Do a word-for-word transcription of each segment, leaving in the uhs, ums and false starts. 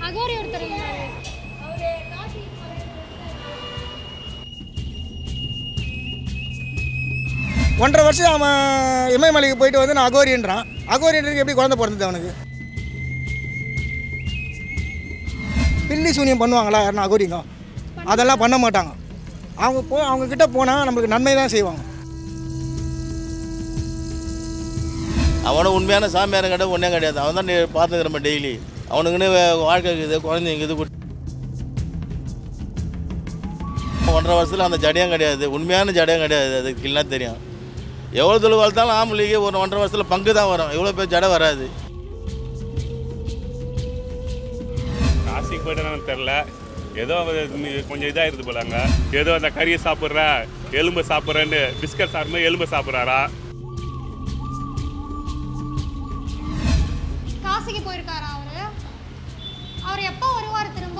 அகோரி ஒருத்தர் ஒன்றரை வருஷம் அவன் இமயமலைக்கு போயிட்டு வந்து நான் அகோரியன்றான். அகோரியன்றதுக்கு எப்படி குழந்தை பிறந்தது அவனுக்கு? பில்லி சூனியம் பண்ணுவாங்களா யாருன்னா அகோரிங்க? அதெல்லாம் பண்ண மாட்டாங்க. அவங்க போ அவங்கக்கிட்ட போனால் நம்மளுக்கு நன்மை தான் செய்வாங்க. அவனும் உண்மையான சாமியாரம் கிடையாது, ஒன்றே கிடையாது. அவன் தான் பார்த்துக்கிறோம் டெய்லி. அவனுக்குன்னு வாழ்க்கை இருக்குது, குழந்தைங்க இது. ஒன்றரை வருஷத்தில் அந்த ஜடையும் கிடையாது, உண்மையான ஜடையும் கிடையாது. அது கில்லாம் தெரியும். எவ்வளோ தொழில் வளர்த்தாலும் ஆம்பளைக்கு ஒரு ஒன்றரை வருஷத்தில் பங்கு தான் வரும். எவ்வளோ பேர் ஜடை வராது. காசிக்கு போய்ட்டு தெரில, ஏதோ கொஞ்சம் இதாகிருது போலாங்க. ஏதோ அந்த கறியை சாப்பிட்ற, எலும்பு சாப்பிட்றேன்னு பிஸ்கட் சாப்பிட்ற எலும்பு சாப்பிட்றாரா. காசிக்கு போயிருக்காரா அவரு? அவர் எப்போ வருவார் திரும்ப?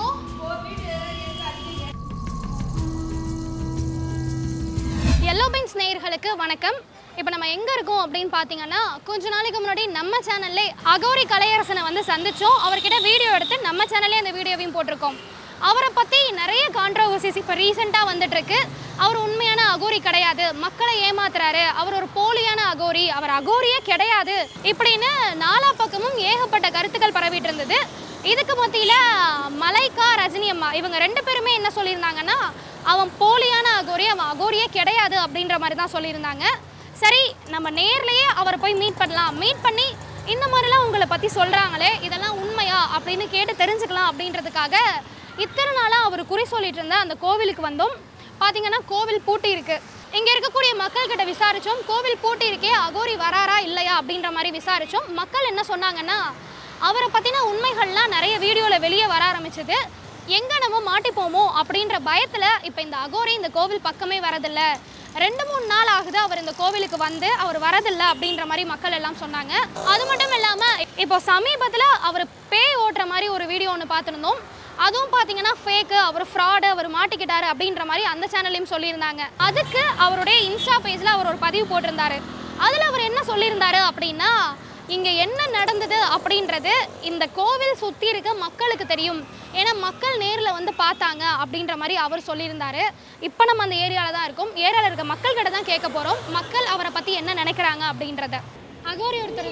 எல்லோ பென்ஸ் நேயர்களுக்கு வணக்கம். இப்போ நம்ம எங்கே இருக்கோம் அப்படின்னு பார்த்தீங்கன்னா, கொஞ்ச நாளைக்கு முன்னாடி நம்ம சேனல்லே அகோரி கலையரசனை வந்து சந்தித்தோம். அவர்கிட்ட வீடியோ எடுத்து நம்ம சேனல்லே அந்த வீடியோவையும் போட்டிருக்கோம். அவரை பற்றி நிறைய கான்ட்ரவர்சிஸ் இப்போ ரீசெண்டாக வந்துட்டுருக்கு. அவர் உண்மையான அகோரி கிடையாது, மக்களை ஏமாத்துறாரு, அவர் ஒரு போலியான அகோரி, அவர் அகோரியே கிடையாது இப்படின்னு நாலா பக்கமும் ஏகப்பட்ட கருத்துக்கள் பரவிட்டு இருந்தது. இதுக்கு மத்தியில் மலைக்கா, ரஜினி அம்மா இவங்க ரெண்டு பேருமே என்ன சொல்லியிருந்தாங்கன்னா, அவன் போலியான அகோரி, அவன் அகோரியே கிடையாது அப்படின்ற மாதிரி தான் சொல்லியிருந்தாங்க. சரி, நம்ம நேர்லேயே அவரை போய் மீட் பண்ணலாம். மீட் பண்ணி இந்த மாதிரிலாம் உங்களை பற்றி சொல்கிறாங்களே, இதெல்லாம் உண்மையா அப்படின்னு கேட்டு தெரிஞ்சுக்கலாம் அப்படின்றதுக்காக இத்தனை நாளாக அவர் குறி சொல்லிட்டு இருந்த அந்த கோவிலுக்கு வந்தோம். பார்த்தீங்கன்னா கோவில் பூட்டி இருக்குது. இங்கே இருக்கக்கூடிய மக்கள்கிட்ட விசாரித்தோம். கோவில் பூட்டி இருக்கே, அகோரி வராரா இல்லையா அப்படின்ற மாதிரி விசாரித்தோம். மக்கள் என்ன சொன்னாங்கன்னா, அவரை பற்றின உண்மைகள்லாம் நிறைய வீடியோவில் வெளியே வர ஆரம்பிச்சது. எங்கே நம்ம மாட்டிப்போமோ அப்படின்ற பயத்தில் இப்போ இந்த அகோரி இந்த கோவில் பக்கமே வரதில்லை. ரெண்டு மூணு நாள் ஆகுது அவர் இந்த கோவிலுக்கு வந்து அவர் வரதில்லை அப்படின்ற மாதிரி மக்கள் எல்லாம் சொன்னாங்க. அது மட்டும் இல்லாமல் இப்போ சமீபத்தில் அவர் பேய் ஓட்டுற மாதிரி ஒரு வீடியோ ஒன்று பார்த்துருந்தோம். அதுவும் பார்த்தீங்கன்னா ஃபேக்கு, அவர் ஃப்ராடு, அவர் மாட்டிக்கிட்டாரு அப்படின்ற மாதிரி அந்த சேனல்லையும் சொல்லியிருந்தாங்க. அதுக்கு அவருடைய இன்ஸ்டா பேஜில் அவர் ஒரு பதிவு போட்டிருந்தாரு. அதில் அவர் என்ன சொல்லியிருந்தாரு அப்படின்னா, இங்கே என்ன நடந்தது அப்படின்றது இந்த கோவில் சுற்றி இருக்க மக்களுக்கு தெரியும், ஏன்னா மக்கள் நேரில் வந்து பார்த்தாங்க அப்படின்ற மாதிரி அவர் சொல்லியிருந்தாரு. இப்போ நம்ம அந்த ஏரியாவில் தான் இருக்கோம். ஏரியாவில் இருக்க மக்கள்கிட்ட தான் கேட்க போகிறோம், மக்கள் அவரை பற்றி என்ன நினைக்கிறாங்க அப்படின்றத. அகோரி ஒருத்தர்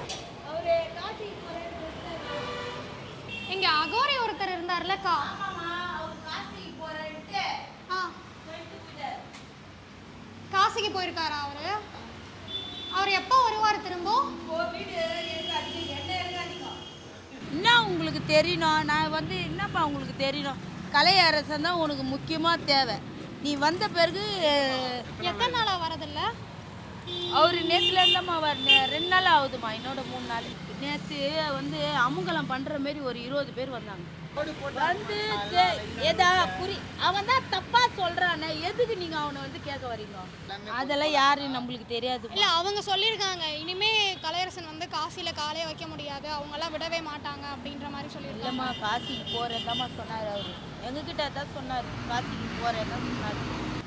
இங்கே அகோரி ஒருத்தர் இருந்தார்லக்கா. காசிக்கு போயிருக்காரா அவரு? அவர் எப்போ வருவார் திரும்ப? என்ன உங்களுக்கு தெரியணும்? நான் வந்து என்னப்பா உங்களுக்கு தெரியணும்? கலையரசன் தான் உனக்கு முக்கியமாக தேவை. நீ வந்த பிறகு எத்தனை நாளாக வரதில்லை? அவர் நேற்றுல இருந்தாம்மா வர ரெண்டு நாள் ஆகுதுமா, என்னோட மூணு நாள். நேற்று வந்து அமுங்கலம் பண்ணுற மாரி ஒரு இருபது பேர் வந்தாங்க. வந்து எதா புரி அவன் தான் தப்பா சொல்றானே, எதுக்கு நீங்க அவனை வந்து கேட்க வரீங்க? அதெல்லாம் யாரு நம்மளுக்கு தெரியாது. இல்லை, அவங்க சொல்லியிருக்காங்க இனிமே கலையரசன் வந்து காசியில காலையே வைக்க முடியாது, அவங்கெல்லாம் விடவே மாட்டாங்க அப்படின்ற மாதிரி சொல்லியிருக்காங்க. இல்லைம்மா, காசிக்கு போறேன்தாம்மா சொன்னார் அவரு. எங்ககிட்ட தான் சொன்னார், காசிக்கு போறேன் தான் சொன்னார்.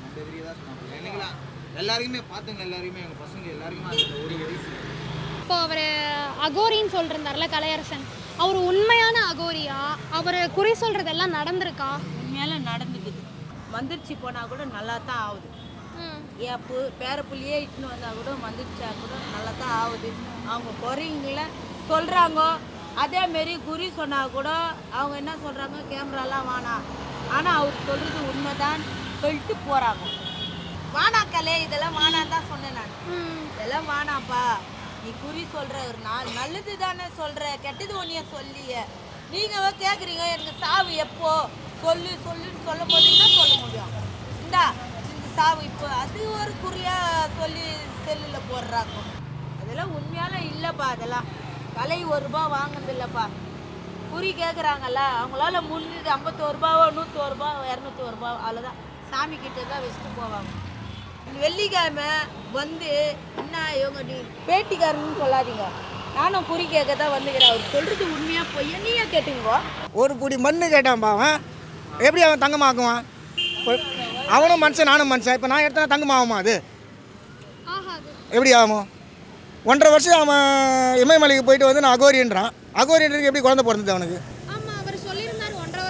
எல்லாருக்குமே பார்த்துங்க, எல்லாருமே எங்கள் பசங்க எல்லாருக்குமே ஒரு இப்போ அவர் அகோரின்னு சொல்லிருந்தார்ல கலையரசன், அவர் உண்மையான அகோரியா? அவர் குறி சொல்றதெல்லாம் நடந்திருக்கா? உண்மையால நடந்துக்குது. வந்துருச்சு போனால் கூட நல்லா தான் ஆகுது. என் பு பேரப்புள்ளியே இட்டுன்னு வந்தால் கூட வந்துருச்சா கூட நல்லா தான் ஆகுது. அவங்க குறைங்கள சொல்கிறாங்க. அதேமாரி குறி சொன்னால் கூட அவங்க என்ன சொல்கிறாங்க, கேமராலாம் வேணாம், ஆனால் அவர் சொல்கிறது உண்மைதான் சொல்லிட்டு போகிறாங்க. வானாக்கலே இதெல்லாம் வானான்னு தான் சொன்னேன் நான். இதெல்லாம் வானாப்பா, நீ குறி சொல்கிற ஒரு நாள் நல்லது தானே சொல்கிற, கெட்டது ஒன்றைய சொல்லிய நீங்கள் கேட்குறீங்க. எனக்கு சாவு எப்போ சொல்லு சொல்லுன்னு சொல்லும் போது என்ன சொல்ல முடியும்? இந்தா இந்த சாவு இப்போ, அது ஒரு குறியாக சொல்லி செல்லில் போடுறாங்க. அதெல்லாம் உண்மையால இல்லைப்பா. அதெல்லாம் கலை ஒரு ரூபா வாங்கினது இல்லைப்பா. குறி கேட்குறாங்கல்ல, அவங்களால முந்நூற்றி ஐம்பத்தோரு ரூபாவோ நூற்றோரு ரூபா இரநூத்தி ஒரு ரூபா அவ்வளோதான் சாமி கிட்ட தான் வச்சுட்டு போவாங்க. வெள்ளிக்கிழமை வந்து என்ன இவங்க நீ பேட்டிக்காரன்னு சொல்லாதீங்க, நானும் குறி கேட்க தான் வந்துக்கிறேன். அவர் சொல்கிறது உண்மையாக போய் என்னையே கேட்டுங்க. ஒரு புடி மண்ணு கேட்டான்பா, அவன் எப்படி அவன் தங்கமாக்குவான்? அவனும் மனுஷன் நானும் மனுஷன். இப்போ நான் எடுத்தா தங்கமாகுமா? அது எப்படி ஆகும்? ஒன்றரை வருஷம் அவன் இமயமலைக்கு போயிட்டு வந்து நான் அகோரியன்றான். அகோரியன்றதுக்கு எப்படி குழந்தை பிறந்தது அவனுக்கு?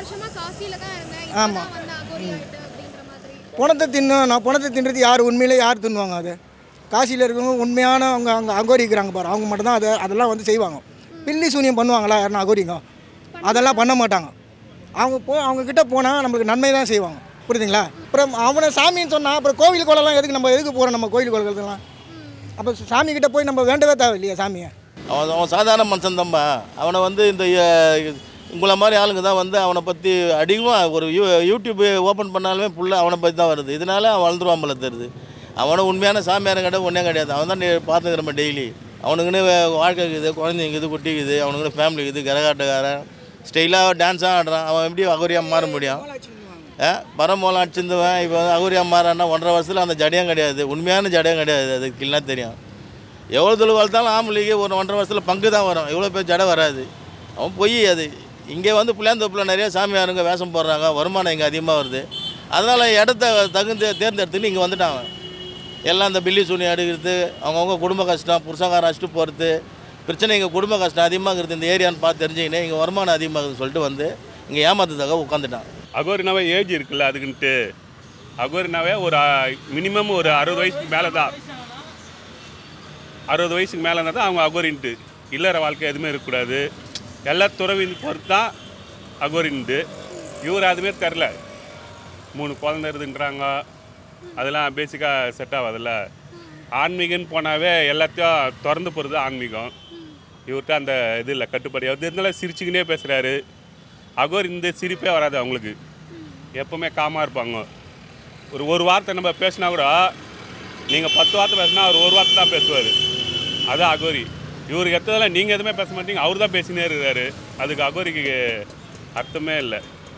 வருஷமா காசியில தான் இருந்தேன். ஆமா. இப்பதான் வந்து அகோரி ஆயிட்டு அப்படின்ற மாதிரி. பணத்தை தின்னு நான் பணத்தை தின்றது யார் உண்மையிலே யார் தின்னுவாங்க? அது காசியில் இருக்கவங்க உண்மையான அவங்க அங்கே அகோரி இருக்கிறாங்க பாரு, அவங்க மட்டும்தான் அதை அதெல்லாம் வந்து செய்வாங்க. பில்லி சூனியம் பண்ணுவாங்களா யாருன்னா அகோரிங்க? அதெல்லாம் பண்ண மாட்டாங்க. அவங்க போ அவங்க கிட்ட போனால் நம்மளுக்கு நன்மை தான் செய்வாங்க, புரியுதுங்களா? அப்புறம் அவனை சாமின்னு சொன்னால் அப்புறம் கோவில் கோலெல்லாம் எதுக்கு நம்ம எதுக்கு போகிறோம்? நம்ம கோவில் கோலங்களுக்கெல்லாம் அப்போ சாமி கிட்ட போய் நம்ம வேண்டவே தேவை இல்லையா சாமியை? அவன் அவன் சாதாரண மனுஷன் தான்பா. அவனை வந்து இந்த அஹ், உங்களை மாதிரி ஆளுங்க தான் வந்து அவனை பற்றி அதிகமாக ஒரு யூ யூடியூப் ஓப்பன் பண்ணாலுமே ஃபுல்லாக அவனை பற்றி தான் வருது. இதனால அவன் வளர்ந்துருவான் போல தெரியுது. அவனை உண்மையான சாமியாரம் கிடையாது, ஒன்றே கிடையாது. அவன் தான் பார்த்துக்கிறோம் டெய்லி. அவனுக்குன்னு வாழ்க்கை இருக்குது, குழந்தைங்க இது குட்டி இருக்குது, அவனுக்குன்னு ஃபேமிலி இருக்குது, கரகாட்டக்காரன் ஸ்டைலாக டான்ஸாக ஆடுறான். அவன் எப்படி அகோரியாக மாற முடியும்? பரமோலாம் அடிச்சிருந்தவன் இப்போ வந்து அகோரியாக மாறான்னா ஒன்றரை வருஷத்தில் அந்த ஜடையும் கிடையாது, உண்மையான ஜடையும் கிடையாது. அதுக்கு இல்லைன்னா தெரியும். எவ்வளோ தொழில் வளர்த்தாலும் ஆம்பளைக்கு ஒரு ஒன்றரை வருஷத்தில் பங்கு தான் வரும், எவ்வளோ பேர் ஜடை வராது. அவன் பொய் அது. இங்கே வந்து புளியாந்தோப்பில் நிறைய சாமியாருங்க வேஷம் போடுறாங்க, வருமானம் இங்கே அதிகமாக வருது. அதனால் இடத்த தகுந்து தேர்ந்தெடுத்துன்னு இங்கே வந்துட்டான் அவன். எல்லாம் இந்த பில்லி சூனி எடுக்கிறது, அவங்கவுங்க குடும்ப கஷ்டம், புருஷகாரம் அடிச்சுட்டு போகிறது, பிரச்சனை இங்கே குடும்ப கஷ்டம் அதிகமாக இருக்குது இந்த ஏரியான்னு பார்த்து தெரிஞ்சுக்கினே இங்கே வருமானம் அதிகமாகுதுன்னு சொல்லிட்டு வந்து இங்கே ஏமாத்துறதுக்காக உட்காந்துட்டான். அகோரினாவே ஏஜ் இருக்குல்ல, அதுக்குன்ட்டு அகோரினாவே ஒரு மினிமம் ஒரு அறுபது வயசுக்கு மேலே தான் அறுபது வயசுக்கு மேலே இருந்தால் தான் அவங்க அகோரின்ட்டு. இல்லற வாழ்க்கை எதுவுமே இருக்கக்கூடாது, எல்லா துறவின் பொறுத்து தான் அகோரின்ட்டு. இவர் அதுமாரி தெரில, மூணு குழந்தை இருக்குன்றாங்க, அதெல்லாம் பேசிக்காக செட் ஆகாதுல்ல. ஆன்மீகம்னு போனாவே எல்லாத்தையும் திறந்து போகிறது ஆன்மீகம். இவர்கிட்ட அந்த இது இல்லை, கட்டுப்பாடு. அது இருந்தாலும் சிரிச்சுக்கினே பேசுகிறாரு. அகோரி இந்த சிரிப்பே வராது அவங்களுக்கு, எப்போவுமே காமாக இருப்பாங்க. ஒரு ஒரு வார்த்தை நம்ம பேசினா கூட நீங்கள் பத்து வார்த்தை பேசினா அவர் ஒரு வார்த்தை தான் பேசுவார். அதுதான் அகோரி. இவருக்கு எத்ததெல்லாம் நீங்கள் எதுவுமே பேச மாட்டீங்க, அவர் தான் பேசினே இருக்கிறாரு. அதுக்கு அகோரிக்கு அர்த்தமே இல்லை.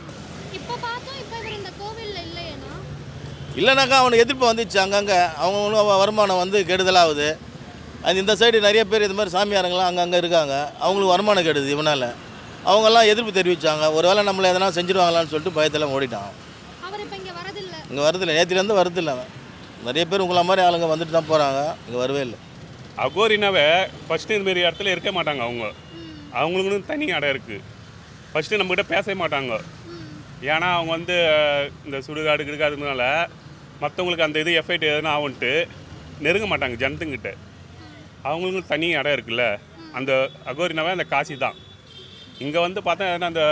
இப்போ பார்த்தோம், இப்போ இவர் இந்த கோவில்ல இல்லையேனா? இல்லைனாக்கா அவனுக்கு எதிர்ப்பு வந்துச்சு. அங்கங்கே அவங்களும் வருமானம் வந்து கெடுதலாகுது. அது இந்த சைடு நிறைய பேர் இது மாதிரி சாமியாரங்களாம் அங்கங்கே இருக்காங்க, அவங்களுக்கு வருமானம் கெடுது இவனால். அவங்கெல்லாம் எதிர்ப்பு தெரிவித்தாங்க. ஒரு வேளை நம்மளை எதனா செஞ்சுருவாங்களான்னு சொல்லிட்டு பயத்தெல்லாம் ஓடிட்டான். அவர் இப்போ இங்கே வரதில்லை. இங்கே வரதில்லை, நேற்றுலேருந்து வரதில்லை. அவன் நிறைய பேர் உங்களை மாதிரி ஆளுங்க வந்துட்டு தான் போகிறாங்க, இங்கே வரவே இல்லை. அகோரினாவே ஃபஸ்ட்டு இதுமாரி இடத்துல இருக்க மாட்டாங்க. அவங்க அவங்களுக்குன்னு தனி இடம் இருக்குது. ஃபஸ்ட்டு நம்மக்கிட்ட பேசவே மாட்டாங்க. ஏன்னா அவங்க வந்து இந்த சுடுகாடு கிடுக்காதுனால மற்றவங்களுக்கு அந்த இது எஃபெக்ட் எதுனா ஆகுன்ட்டு நெருங்க மாட்டாங்க ஜனத்துங்கிட்ட. அவங்களுக்கும் தனி இடம் இருக்குல்ல, அந்த அகோரினாவே அந்த காசி தான். இங்கே வந்து பார்த்தா எதனா அந்த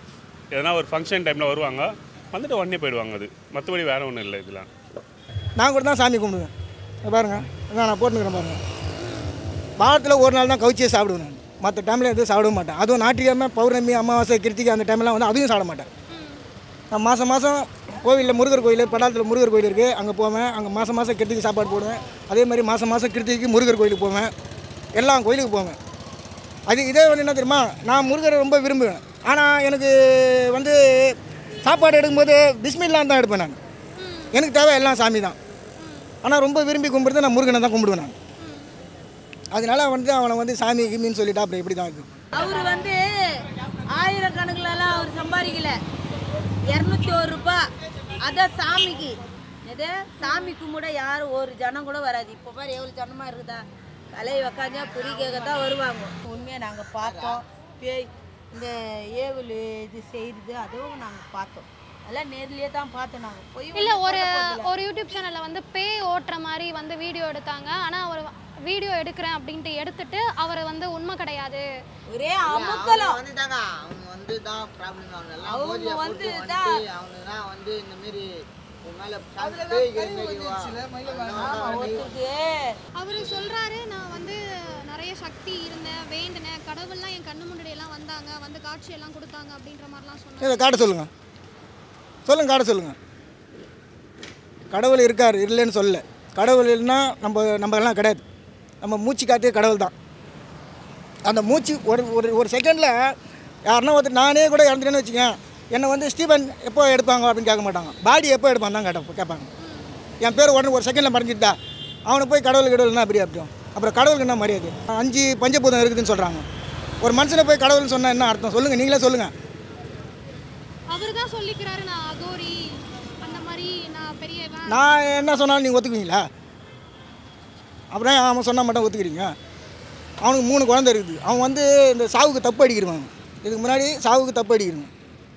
எதனா ஒரு ஃபங்க்ஷன் டைமில் வருவாங்க, வந்துட்டு உடனே போயிடுவாங்க. அது மற்றபடி வேறு ஒன்றும் இல்லை. இதெல்லாம் நான் கூட தான் சாமி கும்பிடுவேன். இங்க பாருங்க, இதான் நான் போட்டுக்கிறேன் பாருங்கள். வாரத்தில் ஒரு நாள் தான் கவுச்சியை சாப்பிடுவேன் நான். மற்ற டைமில் எதுவும் சாப்பிட மாட்டேன். அதுவும் ஞாயிற்றுக்கிழமை, பௌர்ணமி, அமாவாசை, கிருத்திகை அந்த டைம்லாம் வந்து அதையும் சாப்பிட மாட்டேன். நான் மாதம் மாதம் கோவிலில் முருகர் கோயில், படாலத்தில் முருகர் கோயில் இருக்குது, அங்கே போவேன். அங்கே மாதம் மாதம் கிருத்திகை சாப்பாடு போடுவேன். அதே மாதிரி மாதம் மாதம் கிருத்திகைக்கு முருகர் கோயிலுக்கு போவேன். எல்லா கோயிலுக்கு போவேன். அது இதே வந்து என்ன தெரியுமா, நான் முருகரை ரொம்ப விரும்புவேன். ஆனால் எனக்கு வந்து சாப்பாடு எடுக்கும்போது பிஸ்மில்லான்னு தான் எடுப்பேன் நான். எனக்கு தேவை எல்லாம் சாமி தான். ஆனால் ரொம்ப விரும்பி கும்பிடுறது நான் முருகனை தான் கும்பிடுவேன் நான். அதனால வந்து அவனை வந்து சாமி கிமின்னு சொல்லிட்டா அப்படி இப்படி தான் இருக்குது. அவர் வந்து ஆயிரக்கணக்கிலலாம் அவர் சம்பாதிக்கல, இரநூத்தி ஒரு ரூபா. அதான் சாமிக்கு. எது சாமி கும்பிட யாரும் ஒரு ஜனம் கூட வராது. இப்போ பாரு எவ்வளோ ஜனமாக இருக்குதா, கலையை உக்காந்தா குறி கேட்க தான் வருவாங்க. உண்மையாக நாங்கள் பார்த்தோம். பேய் இந்த ஏவல் இது செய்கிறது அதுவும் நாங்கள் பார்த்தோம். அதெல்லாம் நேர்லேயே தான் பார்த்தோம் நாங்கள். போய் இல்லை, ஒரு ஒரு யூடியூப் சேனலில் வந்து பேய் ஓட்டுற மாதிரி வந்து வீடியோ எடுத்தாங்க. ஆனால் அவர் வீடியோ எடுக்கிறேன் அப்படின்ட்டு எடுத்துட்டு அவர் வந்து உண்மை கிடையாது, ஒரே அமுக்கலம் வந்துட்டாங்க. அவங்க வந்து தான் ப்ராப்ளம். அவங்க எல்லாம் அவங்க மோதியை வந்து போட்டு தான் வந்துட்டு அவங்க தான் வந்து இந்த மாரி மேலே ஒருத்தருக்கு அவர் சொல்றாரு, நான் வந்து நிறைய சக்தி இருந்தேன், வேண்டினேன், கடவுள்லாம் என் கண்ணு முன்னாடியெல்லாம் வந்தாங்க, வந்து காட்சியெல்லாம் கொடுத்தாங்க அப்படின்ற மாதிரிலாம் சொன்னாங்க. இதை காட்ட சொல்லுங்கள், சொல்லுங்கள், காட்ட சொல்லுங்கள். கடவுள் இருக்கார், இல்லைன்னு சொல்லலை. கடவுள் இல்லைன்னா நம்ம நம்ம எல்லாம் கிடையாது. நம்ம மூச்சு காத்தே கடவுள் தான். அந்த மூச்சு ஒரு ஒரு ஒரு செகண்டில் யாருன்னா ஒருத்தர் நானே கூட இறந்துட்டேன்னு வச்சுக்கேன், என்னை வந்து ஸ்டீபன் எப்போ எடுப்பாங்க அப்படின்னு கேட்க மாட்டாங்க, பாடி எப்போ எடுப்பாங்க தான் கேட்ட கேட்பாங்க. என் பேர் உடனே ஒரு செகண்டில் மறைஞ்சிட்டா அவனை போய் கடவுள் கடவுள்னா அப்படி அப்படியும். அப்புறம் கடவுளுக்கு என்ன மரியாதை? அஞ்சு பஞ்சபூதம் இருக்குதுன்னு சொல்கிறாங்க. ஒரு மனுஷனை போய் கடவுள்னு சொன்னால் என்ன அர்த்தம் சொல்லுங்கள், நீங்களே சொல்லுங்கள். அவர் தான் சொல்லிக்கிறாரு, நான் அகோரி அந்த மாதிரி, நான் பெரிய. நான் என்ன சொன்னாலும் நீங்கள் ஒத்துக்குவீங்களா? அப்புறம் அவன் சொன்னால் மட்டும் ஒத்துக்கிறீங்க? அவனுக்கு மூணு குழந்தை இருக்குது. அவன் வந்து இந்த சாவுக்கு தப்பு அடிக்கிறவன். இதுக்கு முன்னாடி சாவுக்கு தப்பு அடிக்கிறவன்.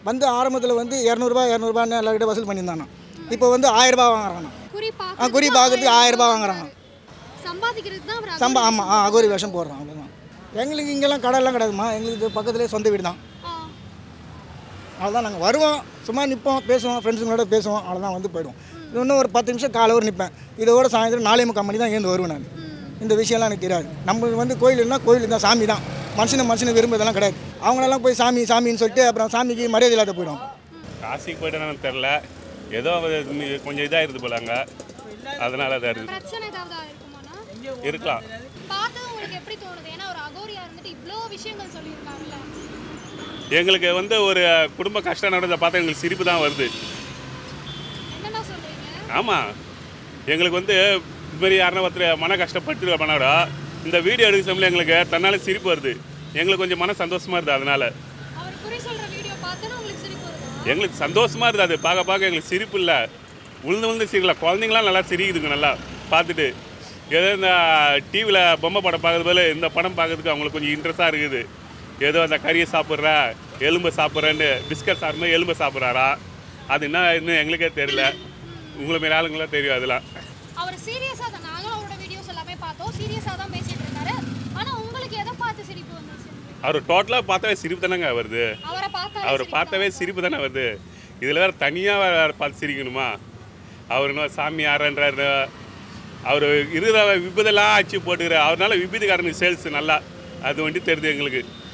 வந்து ஆரம்பத்தில் வந்து இரநூறுபா இரநூறுபான்னு எல்லாருக்கிட்ட வசூல் பண்ணியிருந்தானோ இப்போ வந்து ஆயிரரூபா வாங்குறாங்க. குறி ஆ குறி பார்க்குறதுக்கு ஆயிரரூபா வாங்குறாங்க. சம்பாதிக்கிறதுக்கு தான் அவர் சம்பா ஆமாம் ஆ அகோரி வேஷம் போடுறான். அவ்வளோதான். எங்களுக்கு இங்கெல்லாம் கடையெல்லாம் கிடையாதுமா. எங்களுக்கு பக்கத்துலேயே சொந்த வீடு தான். அவ்வளோதான். நாங்கள் வருவோம், சும்மா நிற்போம், பேசுவோம், ஃப்ரெண்ட்ஸுங்களோட பேசுவோம், அவ்வளோதான் வந்து போயிடுவோம். இன்னும் ஒரு பத்து நிமிஷம் காலை ஒரு நிற்பேன். இதோட சாயந்தரம் நாலே முக்கால் மணி தான் ஏந்து வருவேன் நான். இந்த விஷயம்லாம் எனக்கு தெரியாது. நம்ம வந்து கோயிலுன்னா கோயில் தான், சாமி தான். மனுஷனை மனுஷனை விரும்புறதெல்லாம் கிடையாது. அவங்களெல்லாம் போய் சாமி சாமின்னு சொல்லிட்டு அப்புறம் சாமிக்கு மரியாதை இல்லாத போயிடும். காசிக்கு போய்ட்டு தெரில, ஏதோ கொஞ்சம் இதாகிருது போல அங்கே, அதனால தான் இருக்குது. பிரச்சனை ஏதாவது இருக்குமாண்ணா? இருக்கலாம். பார்த்தது உங்களுக்கு எப்படி தோணுது? ஏன்னா ஒரு அகோரியா இருந்துட்டு இவ்வளோ விஷயங்கள் சொல்லியிருக்காங்கல்ல. எங்களுக்கு வந்து ஒரு குடும்ப கஷ்டம் நடந்த பார்த்தா எங்களுக்கு சிரிப்பு தான் வருது. என்னென்ன சொல்றீங்க? ஆமாம், எங்களுக்கு வந்து இதுமாரி யாருன்னா ஒருத்தர் மன கஷ்டப்பட்டு பண்ணாடா இந்த வீடியோ எடுக்க சமயம் எங்களுக்கு தன்னால சிரிப்பு வருது. எங்களுக்கு கொஞ்சம் மன சந்தோஷமாக இருக்குது. அதனால் அவர் குறி சொல்கிற வீடியோ பார்த்தோன்னா உங்களுக்கு சிரிப்பு வருதா? எங்களுக்கு சந்தோஷமாக இருக்குது. அது பார்க்க பார்க்க எங்களுக்கு சிரிப்பு இல்லை, உளுந்து உளுந்து சிரிக்கல. குழந்தைங்களாம் நல்லா சிரிக்குதுங்க நல்லா பார்த்துட்டு. ஏதோ இந்த டிவியில் பொம்மை படம் பார்க்குறது போல இந்த படம் பார்க்கறதுக்கு அவங்களுக்கு கொஞ்சம் இன்ட்ரெஸ்ட்டாக இருக்குது. ஏதோ அந்த கறியை சாப்பிட்றா, எலும்பை சாப்பிட்றேன்னு பிஸ்கட் சாப்பிட்றது எலும்பை சாப்பிட்றாரா, அது என்ன இன்னும் எங்களுக்கே தெரியல. உங்களை மாரி ஆளுங்களாம் தெரியும். அதெல்லாம் அவர் சீரியஸாக தான், நாங்களும் அவரோட வீடியோஸ் எல்லாமே பார்த்தோம், சீரியஸாக தான் பேசிகிட்டு இருக்காரு. ஆனால் உங்களுக்கு எதை பார்த்து சிரிப்பு வந்துச்சு? அவர் டோட்டலாக பார்த்தாவே சிரிப்பு தானேங்க வருது. அவரை பார்த்தா அவர் பார்த்தாவே சிரிப்பு தானே வருது. இதில் வேறு தனியாக வேறு பார்த்து சிரிக்கணுமா? அவர் என்ன சாமி யாரன்றாரு, அவர் இருக்கிற விபதெல்லாம் ஆச்சு போட்டுக்கிற அவர்னால விபத்துக்காரனுக்கு சேல்ஸ் நல்லா அது வண்டி தெரியுது எங்களுக்கு.